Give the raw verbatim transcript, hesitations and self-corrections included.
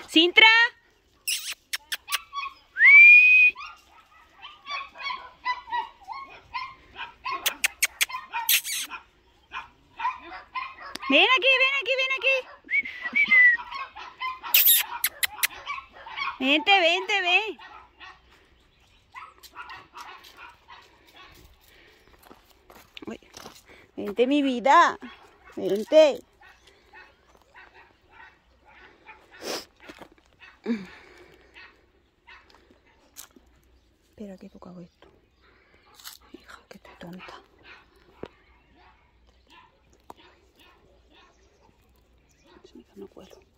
Sintra. Ven aquí, ven aquí, ven aquí. Vente, vente, ven. Uy, vente, mi vida. Vente. Espera que toca esto. Hija, que estoy tonta. No puedo.